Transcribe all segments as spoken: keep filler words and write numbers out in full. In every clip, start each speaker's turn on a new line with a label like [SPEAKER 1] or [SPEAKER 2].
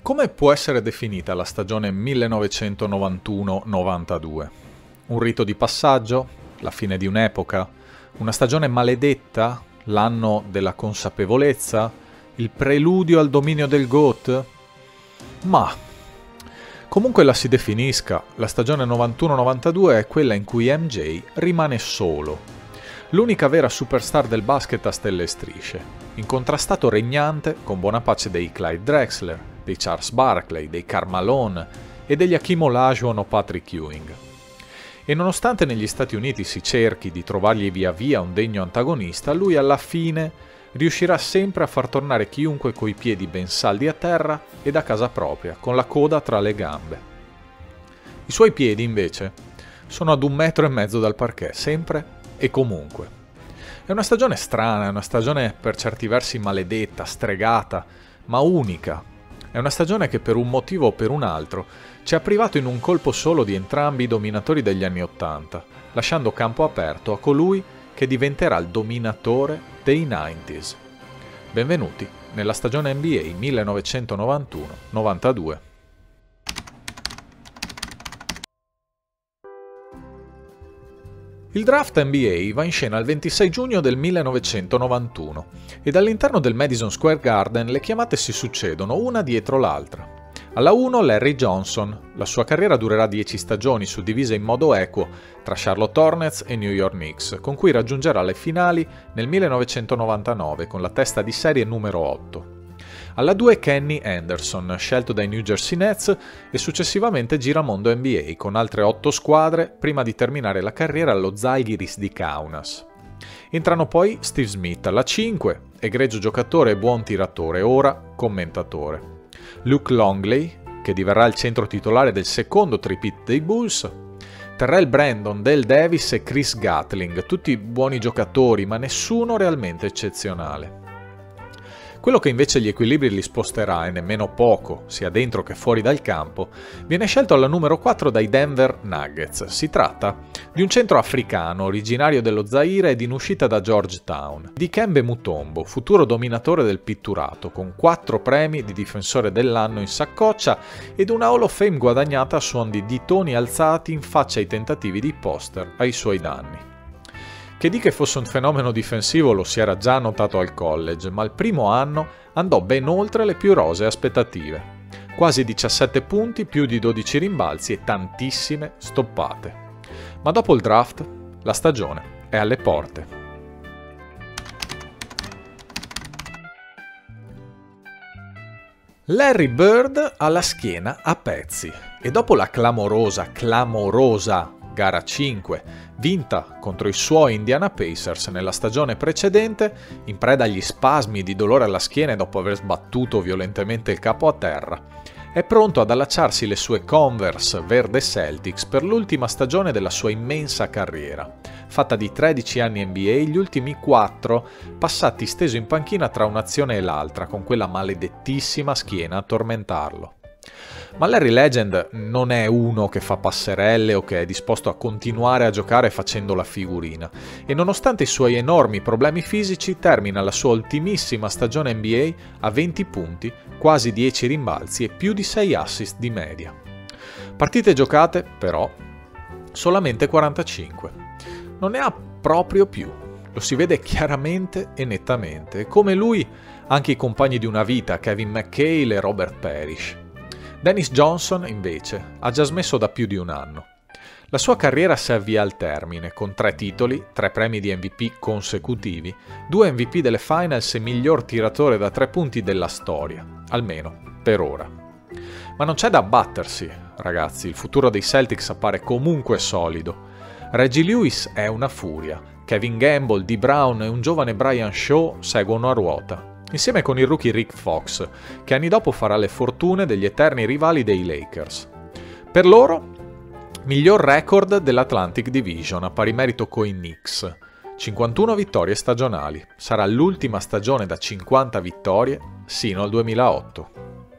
[SPEAKER 1] Come può essere definita la stagione millenovecentonovantuno novantadue? Un rito di passaggio? La fine di un'epoca? Una stagione maledetta? L'anno della consapevolezza? Il preludio al dominio del GOAT? Ma, comunque la si definisca, la stagione novantuno novantadue è quella in cui M J rimane solo. L'unica vera superstar del basket a stelle e strisce, incontrastato regnante con buona pace dei Clyde Drexler, dei Charles Barkley, dei Karl Malone e degli Hakeem Olajuwon o Patrick Ewing. E nonostante negli Stati Uniti si cerchi di trovargli via via un degno antagonista, lui alla fine riuscirà sempre a far tornare chiunque coi piedi ben saldi a terra ed a casa propria, con la coda tra le gambe. I suoi piedi, invece, sono ad un metro e mezzo dal parquet, sempre e comunque. È una stagione strana, è una stagione per certi versi maledetta, stregata, ma unica. È una stagione che per un motivo o per un altro ci ha privato in un colpo solo di entrambi i dominatori degli anni Ottanta, lasciando campo aperto a colui che diventerà il dominatore dei novanta. Benvenuti nella stagione N B A millenovecentonovantuno novantadue. Il draft N B A va in scena il ventisei giugno del millenovecentonovantuno ed all'interno del Madison Square Garden le chiamate si succedono una dietro l'altra. Alla uno Larry Johnson, la sua carriera durerà dieci stagioni suddivise in modo equo tra Charlotte Hornets e New York Knicks, con cui raggiungerà le finali nel millenovecentonovantanove con la testa di serie numero otto. Alla due Kenny Anderson, scelto dai New Jersey Nets e successivamente giramondo N B A con altre otto squadre prima di terminare la carriera allo Zalgiris di Kaunas. Entrano poi Steve Smith alla cinque, egregio giocatore e buon tiratore, ora commentatore. Luke Longley, che diverrà il centro titolare del secondo tripit dei Bulls. Terrell Brandon, Dale Davis e Chris Gatling, tutti buoni giocatori ma nessuno realmente eccezionale. Quello che invece gli equilibri li sposterà, e nemmeno poco, sia dentro che fuori dal campo, viene scelto alla numero quattro dai Denver Nuggets. Si tratta di un centro africano, originario dello Zaire ed in uscita da Georgetown, Dikembe Mutombo, futuro dominatore del pitturato, con quattro premi di difensore dell'anno in saccoccia ed una Hall of Fame guadagnata a suon di ditoni alzati in faccia ai tentativi di poster ai suoi danni. Che di che fosse un fenomeno difensivo lo si era già notato al college, ma il primo anno andò ben oltre le più rosee aspettative. Quasi diciassette punti, più di dodici rimbalzi e tantissime stoppate. Ma dopo il draft, la stagione è alle porte. Larry Bird ha la schiena a pezzi e dopo la clamorosa, clamorosa gara cinque, vinta contro i suoi Indiana Pacers nella stagione precedente, in preda agli spasmi di dolore alla schiena dopo aver sbattuto violentemente il capo a terra, è pronto ad allacciarsi le sue Converse verde Celtics per l'ultima stagione della sua immensa carriera, fatta di tredici anni N B A, gli ultimi quattro passati steso in panchina tra un'azione e l'altra, con quella maledettissima schiena a tormentarlo. Ma Larry Legend non è uno che fa passerelle o che è disposto a continuare a giocare facendo la figurina, e nonostante i suoi enormi problemi fisici termina la sua ultimissima stagione N B A a venti punti, quasi dieci rimbalzi e più di sei assist di media. Partite giocate, però, solamente quarantacinque. Non ne ha proprio più, lo si vede chiaramente e nettamente, e come lui anche i compagni di una vita Kevin McHale e Robert Parrish. Dennis Johnson, invece, ha già smesso da più di un anno. La sua carriera si avvia al termine, con tre titoli, tre premi di M V P consecutivi, due M V P delle Finals e miglior tiratore da tre punti della storia, almeno per ora. Ma non c'è da abbattersi, ragazzi, il futuro dei Celtics appare comunque solido. Reggie Lewis è una furia, Kevin Gamble, Dee Brown e un giovane Brian Shaw seguono a ruota, insieme con il rookie Rick Fox, che anni dopo farà le fortune degli eterni rivali dei Lakers. Per loro, miglior record dell'Atlantic Division, a pari merito coi Knicks. cinquantuno vittorie stagionali. Sarà l'ultima stagione da cinquanta vittorie sino al duemilaotto.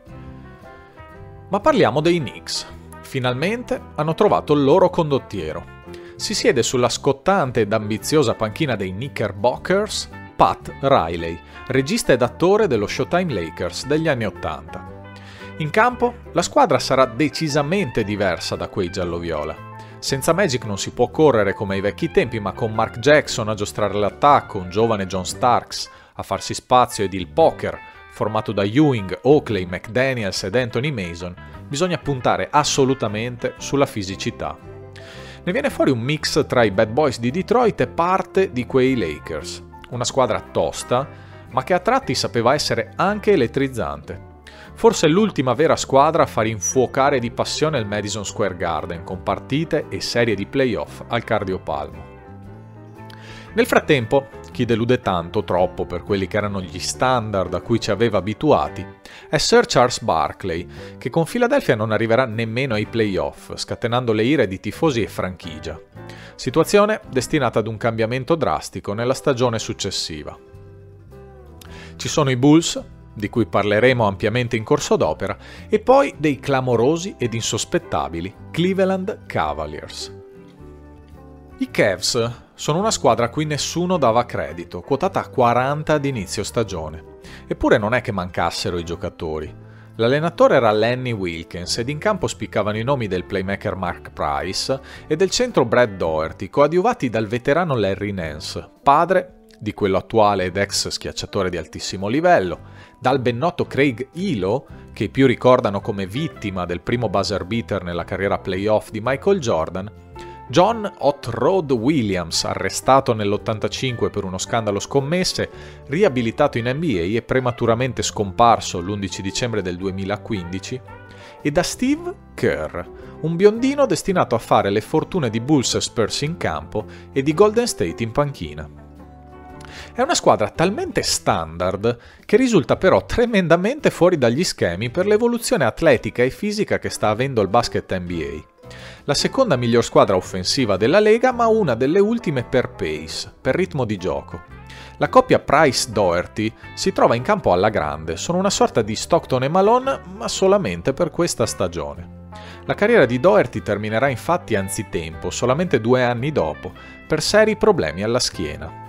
[SPEAKER 1] Ma parliamo dei Knicks. Finalmente hanno trovato il loro condottiero. Si siede sulla scottante ed ambiziosa panchina dei Knickerbockers Pat Riley, regista ed attore dello Showtime Lakers degli anni ottanta. In campo, la squadra sarà decisamente diversa da quei giallo-viola. Senza Magic non si può correre come ai vecchi tempi, ma con Mark Jackson a giostrare l'attacco, un giovane John Starks a farsi spazio ed il poker, formato da Ewing, Oakley, McDaniels ed Anthony Mason, bisogna puntare assolutamente sulla fisicità. Ne viene fuori un mix tra i Bad Boys di Detroit e parte di quei Lakers. Una squadra tosta, ma che a tratti sapeva essere anche elettrizzante. Forse l'ultima vera squadra a far infuocare di passione il Madison Square Garden, con partite e serie di playoff al cardiopalmo. Nel frattempo, chi delude tanto, troppo per quelli che erano gli standard a cui ci aveva abituati, è Sir Charles Barkley, che con Philadelphia non arriverà nemmeno ai playoff, scatenando le ire di tifosi e franchigia. Situazione destinata ad un cambiamento drastico nella stagione successiva. Ci sono i Bulls, di cui parleremo ampiamente in corso d'opera, e poi dei clamorosi ed insospettabili Cleveland Cavaliers. I Cavs sono una squadra a cui nessuno dava credito, quotata a quaranta ad inizio stagione. Eppure non è che mancassero i giocatori. L'allenatore era Lenny Wilkens ed in campo spiccavano i nomi del playmaker Mark Price e del centro Brad Daugherty, coadiuvati dal veterano Larry Nance, padre di quello attuale ed ex schiacciatore di altissimo livello, dal ben noto Craig Elo, che i più ricordano come vittima del primo buzzer beater nella carriera playoff di Michael Jordan, John Hot Rod Williams, arrestato nell'ottantacinque per uno scandalo scommesse, riabilitato in N B A e prematuramente scomparso l'undici dicembre del duemilaquindici, e da Steve Kerr, un biondino destinato a fare le fortune di Bulls e Spurs in campo e di Golden State in panchina. È una squadra talmente standard che risulta però tremendamente fuori dagli schemi per l'evoluzione atletica e fisica che sta avendo il basket N B A. La seconda miglior squadra offensiva della Lega, ma una delle ultime per pace, per ritmo di gioco. La coppia Price-Daugherty si trova in campo alla grande, sono una sorta di Stockton e Malone, ma solamente per questa stagione. La carriera di Daugherty terminerà infatti anzitempo, solamente due anni dopo, per seri problemi alla schiena.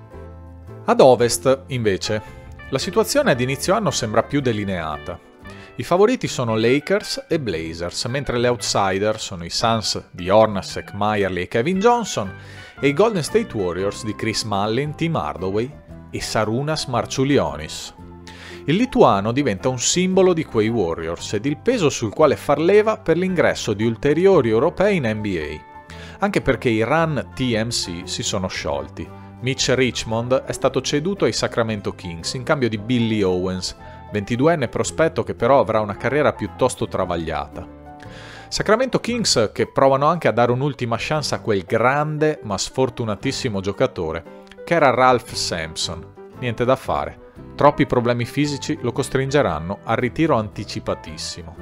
[SPEAKER 1] Ad ovest, invece, la situazione ad inizio anno sembra più delineata. I favoriti sono Lakers e Blazers, mentre le outsider sono i Suns di Hornacek, Meyerly e Kevin Johnson e i Golden State Warriors di Chris Mullin, Tim Hardaway e Sarunas Marciulionis. Il lituano diventa un simbolo di quei Warriors ed il peso sul quale far leva per l'ingresso di ulteriori europei in N B A, anche perché i Run T M C si sono sciolti. Mitch Richmond è stato ceduto ai Sacramento Kings in cambio di Billy Owens, ventiduenne prospetto che però avrà una carriera piuttosto travagliata. Sacramento Kings che provano anche a dare un'ultima chance a quel grande ma sfortunatissimo giocatore che era Ralph Sampson. Niente da fare, troppi problemi fisici lo costringeranno al ritiro anticipatissimo.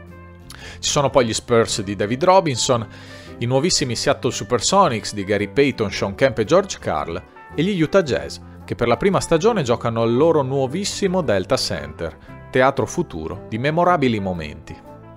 [SPEAKER 1] Ci sono poi gli Spurs di David Robinson, i nuovissimi Seattle Supersonics di Gary Payton, Shawn Kemp e George Karl e gli Utah Jazz, che per la prima stagione giocano al loro nuovissimo Delta Center, teatro futuro di memorabili momenti.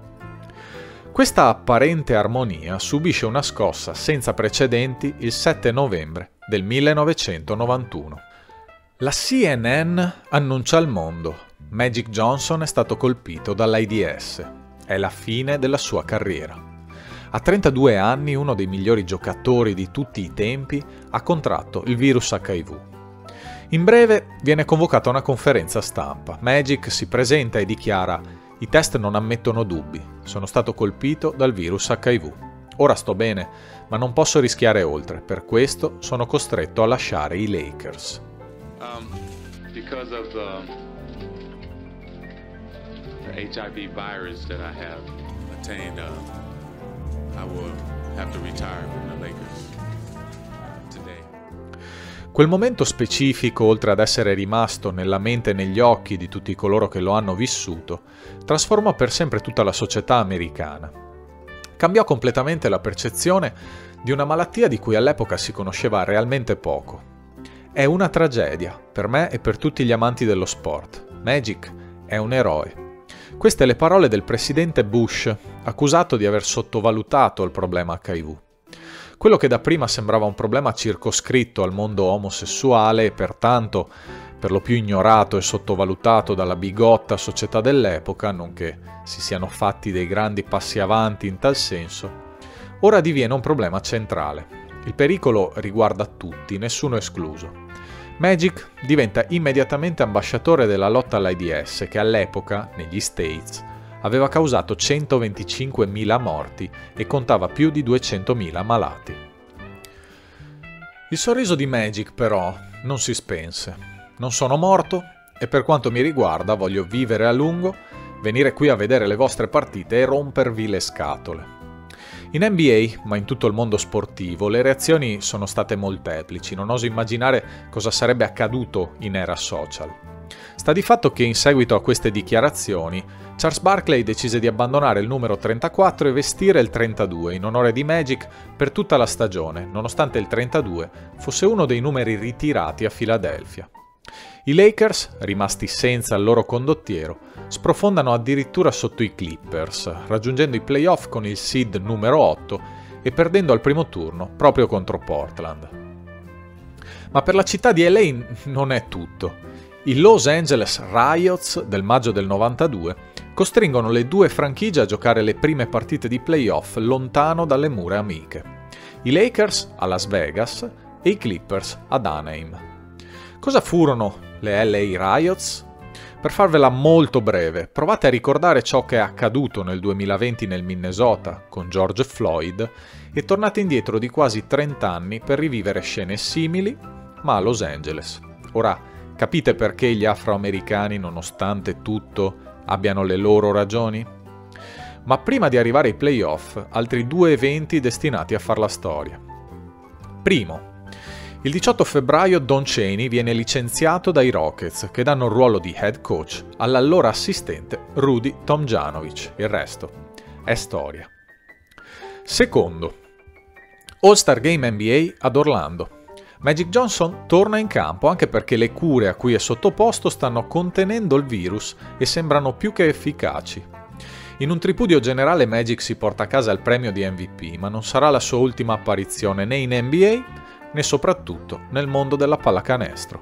[SPEAKER 1] Questa apparente armonia subisce una scossa senza precedenti il sette novembre del millenovecentonovantuno. La C N N annuncia al mondo: Magic Johnson è stato colpito dall'AIDS. È la fine della sua carriera. A trentadue anni, uno dei migliori giocatori di tutti i tempi ha contratto il virus H I V. In breve viene convocata una conferenza stampa. Magic si presenta e dichiara: i test non ammettono dubbi, sono stato colpito dal virus H I V. Ora sto bene, ma non posso rischiare oltre, per questo sono costretto a lasciare i Lakers.
[SPEAKER 2] Um, because of the, the H I V virus that I have attained, uh, I will have to retire from the Lakers today.
[SPEAKER 1] Quel momento specifico, oltre ad essere rimasto nella mente e negli occhi di tutti coloro che lo hanno vissuto, trasformò per sempre tutta la società americana. Cambiò completamente la percezione di una malattia di cui all'epoca si conosceva realmente poco. È una tragedia, per me e per tutti gli amanti dello sport. Magic è un eroe. Queste le parole del presidente Bush, accusato di aver sottovalutato il problema H I V. Quello che dapprima sembrava un problema circoscritto al mondo omosessuale e pertanto per lo più ignorato e sottovalutato dalla bigotta società dell'epoca, non che si siano fatti dei grandi passi avanti in tal senso, ora diviene un problema centrale. Il pericolo riguarda tutti, nessuno escluso. Magic diventa immediatamente ambasciatore della lotta all'AIDS che all'epoca, negli States, aveva causato centoventicinquemila morti e contava più di duecentomila malati. Il sorriso di Magic però non si spense. Non sono morto e per quanto mi riguarda voglio vivere a lungo, venire qui a vedere le vostre partite e rompervi le scatole. In N B A, ma in tutto il mondo sportivo, le reazioni sono state molteplici, non oso immaginare cosa sarebbe accaduto in era social. Sta di fatto che in seguito a queste dichiarazioni, Charles Barkley decise di abbandonare il numero trentaquattro e vestire il trentadue in onore di Magic per tutta la stagione, nonostante il trentadue fosse uno dei numeri ritirati a Filadelfia. I Lakers, rimasti senza il loro condottiero, sprofondano addirittura sotto i Clippers, raggiungendo i playoff con il seed numero otto e perdendo al primo turno proprio contro Portland. Ma per la città di L A non è tutto. I Los Angeles Riots del maggio del novantadue costringono le due franchigie a giocare le prime partite di playoff lontano dalle mura amiche. I Lakers a Las Vegas e i Clippers ad Anaheim. Cosa furono le L A Riots? Per farvela molto breve, provate a ricordare ciò che è accaduto nel duemilaventi nel Minnesota con George Floyd e tornate indietro di quasi trenta anni per rivivere scene simili, ma a Los Angeles. Ora, capite perché gli afroamericani, nonostante tutto, abbiano le loro ragioni? Ma prima di arrivare ai playoff, altri due eventi destinati a far la storia. Primo, il diciotto febbraio Don Chaney viene licenziato dai Rockets, che danno il ruolo di head coach all'allora assistente Rudy Tomjanovich. Il resto è storia. Secondo, All-Star Game N B A ad Orlando. Magic Johnson torna in campo anche perché le cure a cui è sottoposto stanno contenendo il virus e sembrano più che efficaci. In un tripudio generale Magic si porta a casa il premio di M V P, ma non sarà la sua ultima apparizione né in N B A né soprattutto nel mondo della pallacanestro.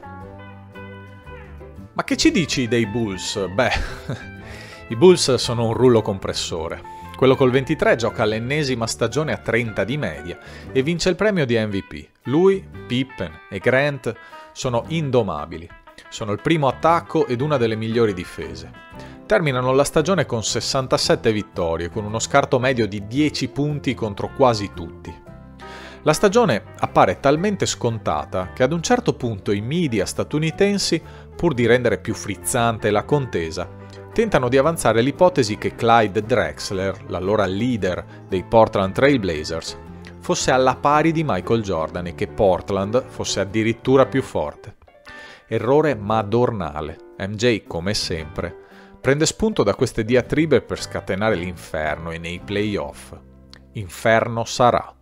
[SPEAKER 1] Ma che ci dici dei Bulls? Beh, i Bulls sono un rullo compressore. Quello col ventitré gioca l'ennesima stagione a trenta di media e vince il premio di M V P. Lui, Pippen e Grant sono indomabili. Sono il primo attacco ed una delle migliori difese. Terminano la stagione con sessantasette vittorie, con uno scarto medio di dieci punti contro quasi tutti. La stagione appare talmente scontata che ad un certo punto i media statunitensi, pur di rendere più frizzante la contesa, tentano di avanzare l'ipotesi che Clyde Drexler, l'allora leader dei Portland Trail Blazers, fosse alla pari di Michael Jordan e che Portland fosse addirittura più forte. Errore madornale. M J, come sempre, prende spunto da queste diatribe per scatenare l'inferno e nei playoff. Inferno sarà.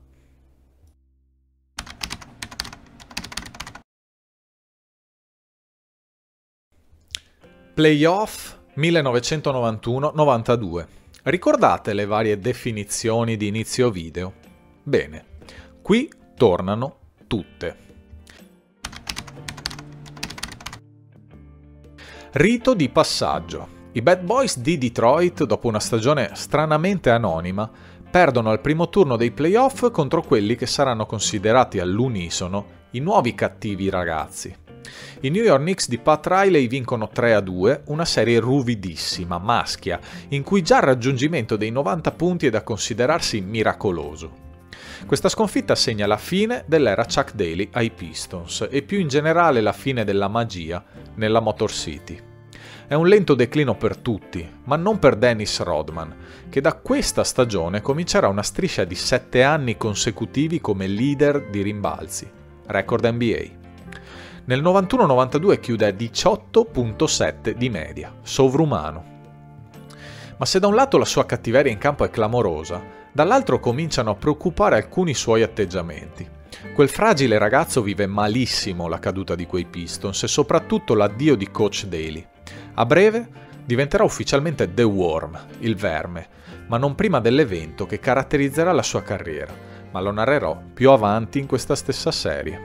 [SPEAKER 1] Playoff millenovecentonovantuno novantadue. Ricordate le varie definizioni di inizio video? Bene, qui tornano tutte. Rito di passaggio. I Bad Boys di Detroit, dopo una stagione stranamente anonima, perdono al primo turno dei playoff contro quelli che saranno considerati all'unisono i nuovi cattivi ragazzi. I New York Knicks di Pat Riley vincono tre a due, una serie ruvidissima, maschia, in cui già il raggiungimento dei novanta punti è da considerarsi miracoloso. Questa sconfitta segna la fine dell'era Chuck Daly ai Pistons e più in generale la fine della magia nella Motor City. È un lento declino per tutti, ma non per Dennis Rodman, che da questa stagione comincerà una striscia di sette anni consecutivi come leader di rimbalzi, record N B A. Nel novantuno novantadue chiude a diciotto virgola sette di media, sovrumano. Ma se da un lato la sua cattiveria in campo è clamorosa, dall'altro cominciano a preoccupare alcuni suoi atteggiamenti. Quel fragile ragazzo vive malissimo la caduta di quei Pistons e soprattutto l'addio di Coach Daly. A breve diventerà ufficialmente The Worm, il verme, ma non prima dell'evento che caratterizzerà la sua carriera, ma lo narrerò più avanti in questa stessa serie.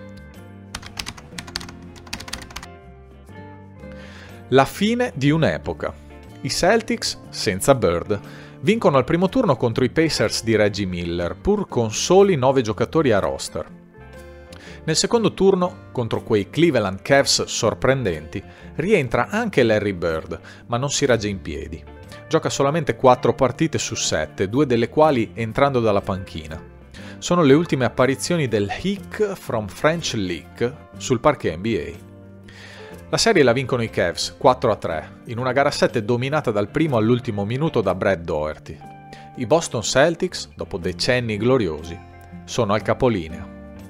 [SPEAKER 1] La fine di un'epoca. I Celtics, senza Bird, vincono al primo turno contro i Pacers di Reggie Miller, pur con soli nove giocatori a roster. Nel secondo turno, contro quei Cleveland Cavs sorprendenti, rientra anche Larry Bird, ma non si regge in piedi. Gioca solamente quattro partite su sette, due delle quali entrando dalla panchina. Sono le ultime apparizioni del Hick from French League sul parquet N B A. La serie la vincono i Cavs quattro a tre, in una gara sette dominata dal primo all'ultimo minuto da Brad Daugherty. I Boston Celtics, dopo decenni gloriosi, sono al capolinea.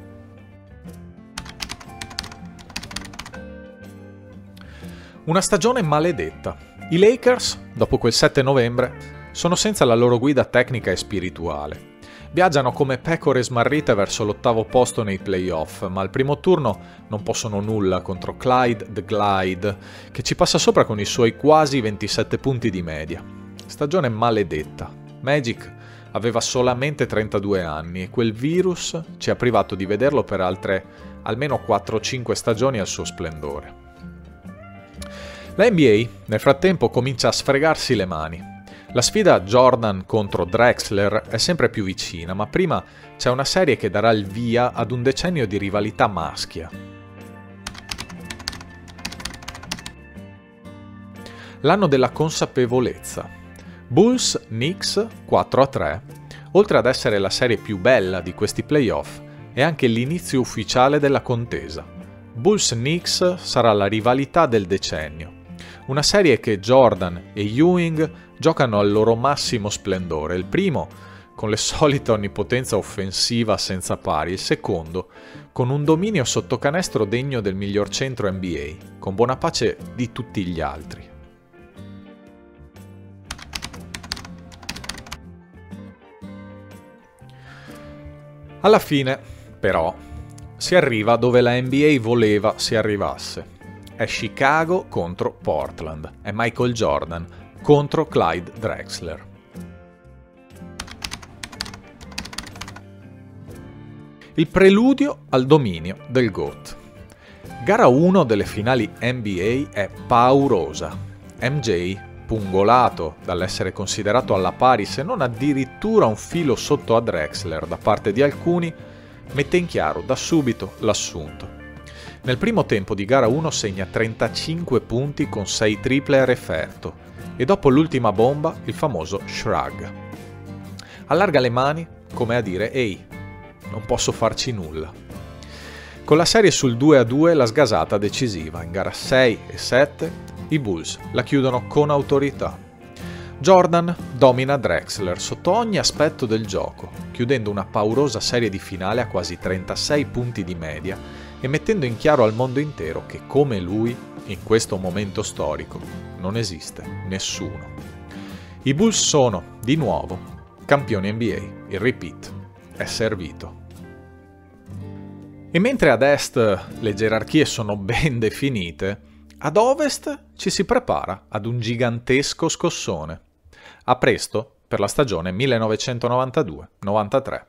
[SPEAKER 1] Una stagione maledetta. I Lakers, dopo quel sette novembre, sono senza la loro guida tecnica e spirituale. Viaggiano come pecore smarrite verso l'ottavo posto nei playoff, ma al primo turno non possono nulla contro Clyde the Glide, che ci passa sopra con i suoi quasi ventisette punti di media. Stagione maledetta. Magic aveva solamente trentadue anni e quel virus ci ha privato di vederlo per altre almeno quattro cinque stagioni al suo splendore. La N B A nel frattempo comincia a sfregarsi le mani. La sfida Jordan contro Drexler è sempre più vicina, ma prima c'è una serie che darà il via ad un decennio di rivalità maschia. L'anno della consapevolezza. Bulls-Knicks quattro a tre, oltre ad essere la serie più bella di questi playoff, è anche l'inizio ufficiale della contesa. Bulls-Knicks sarà la rivalità del decennio. Una serie che Jordan e Ewing giocano al loro massimo splendore, il primo con le solite onnipotenza offensiva senza pari, il secondo con un dominio sotto canestro degno del miglior centro N B A, con buona pace di tutti gli altri. Alla fine, però, si arriva dove la N B A voleva si arrivasse. È Chicago contro Portland, è Michael Jordan contro Clyde Drexler. Il preludio al dominio del GOAT. Gara uno delle finali N B A è paurosa. M J, pungolato dall'essere considerato alla pari se non addirittura un filo sotto a Drexler da parte di alcuni, mette in chiaro da subito l'assunto. Nel primo tempo di gara uno segna trentacinque punti con sei triple a referto e dopo l'ultima bomba il famoso shrug. Allarga le mani come a dire «Ehi, non posso farci nulla». Con la serie sul due a due la sgasata decisiva, in gara sei e sette i Bulls la chiudono con autorità. Jordan domina Drexler sotto ogni aspetto del gioco, chiudendo una paurosa serie di finale a quasi trentasei punti di media e mettendo in chiaro al mondo intero che come lui, in questo momento storico, non esiste nessuno. I Bulls sono, di nuovo, campioni N B A. Il repeat è servito. E mentre ad est le gerarchie sono ben definite, ad ovest ci si prepara ad un gigantesco scossone. A presto per la stagione millenovecentonovantadue novantatré.